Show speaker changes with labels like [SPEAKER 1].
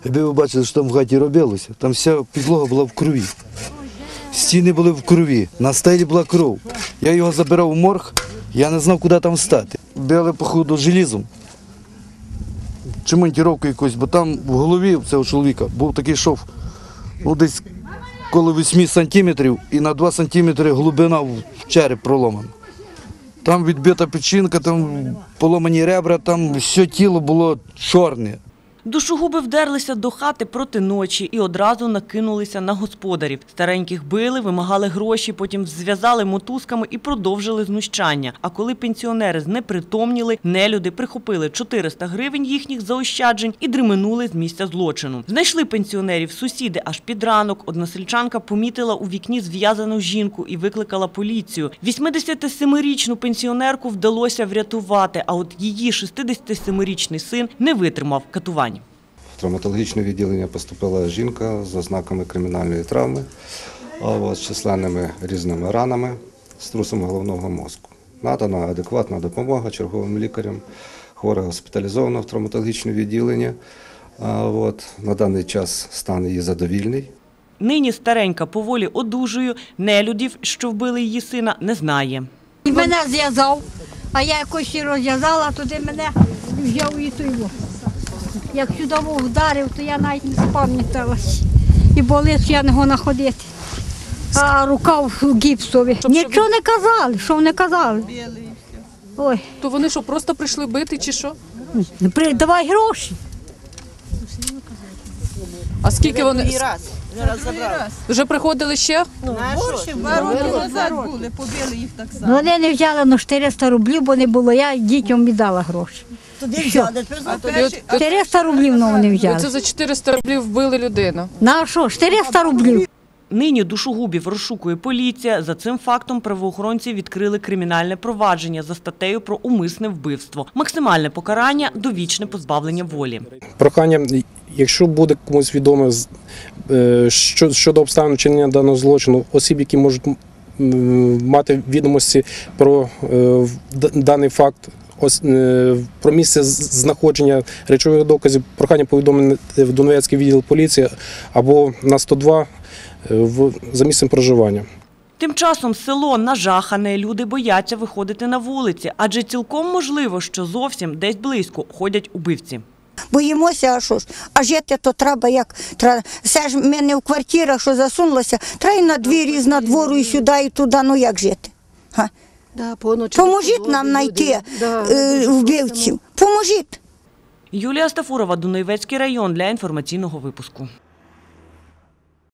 [SPEAKER 1] Якби ви бачили, що там в хаті робилося, там вся підлога була в крові. Стіни були в крові, на стелі була кров. Я його забирав у морг, я не знав, куди там стати. Били, походу, желізом чи монтіровкою якоюсь, бо там в голові у цього чоловіка був такий шов, десь коло 8 сантиметрів і на 2 сантиметри глибина в череп проломана. Там відбита печінка, там поломані ребра, там все тіло було чорне.
[SPEAKER 2] Душогуби вдерлися до хати проти ночі і одразу накинулися на господарів. Стареньких били, вимагали гроші, потім зв'язали мотузками і продовжили знущання. А коли пенсіонери знепритомніли, нелюди прихопили 400 гривень їхніх заощаджень і дременули з місця злочину. Знайшли пенсіонерів сусіди аж під ранок. Односельчанка помітила у вікні зв'язану жінку і викликала поліцію. 87-річну пенсіонерку вдалося врятувати, а от її 67-річний син не витримав катувань.
[SPEAKER 3] В травматологічне відділення поступила жінка з ознаками кримінальної травми, з численними різними ранами, струсом головного мозку. Надана адекватна допомога черговим лікарям, хвора госпіталізована в травматологічне відділення. На даний час стан її задовільний.
[SPEAKER 2] Нині старенька поволі одужує, нелюдів, що вбили її сина, не знає.
[SPEAKER 4] Мене зв'язав, а я якось і розв'язала, туди мене взяв і той. Як сюди вдарив, то я навіть не спам'яталась. І болить, я не можу ходити. А рука в гіпсові. Нічого не казали, що вони казали. Ой.
[SPEAKER 5] То вони що, просто прийшли бити чи що?
[SPEAKER 4] Давай гроші.
[SPEAKER 5] А скільки вони?
[SPEAKER 6] Другий раз забрали.
[SPEAKER 5] Вже приходили ще?
[SPEAKER 6] Борщі 2 роки назад були, побили їх так само.
[SPEAKER 4] Вони не взяли на 400 рублів, бо не було, я дітям віддала гроші.
[SPEAKER 6] Туди взяли,
[SPEAKER 4] 400 рублів вони
[SPEAKER 5] Це
[SPEAKER 4] взяли.
[SPEAKER 5] за 400 рублів вбили людину.
[SPEAKER 4] На що, 400 рублів?
[SPEAKER 2] Нині душогубів розшукує поліція. За цим фактом правоохоронці відкрили кримінальне провадження за статтею про умисне вбивство. Максимальне покарання – довічне позбавлення волі.
[SPEAKER 7] Прохання, якщо буде комусь відомо щодо обставин вчинення даного злочину, осіб, які можуть мати відомості про даний факт, про місце знаходження речових доказів, прохання повідомити в Дунаєвецький відділ поліції або на 102 за місцем проживання.
[SPEAKER 2] Тим часом село нажахане, люди бояться виходити на вулиці, адже цілком можливо, що зовсім десь близько ходять убивці.
[SPEAKER 8] Боїмося, а що ж? А жити то треба як? Все ж ми не в квартирах, що засунулося, треба і на двір, з надвору, і сюди, і туди, ну як жити? Поможіть нам знайти вбивців, поможіть.
[SPEAKER 2] Юлія Стафурова, Дунаєвецький район, для інформаційного випуску.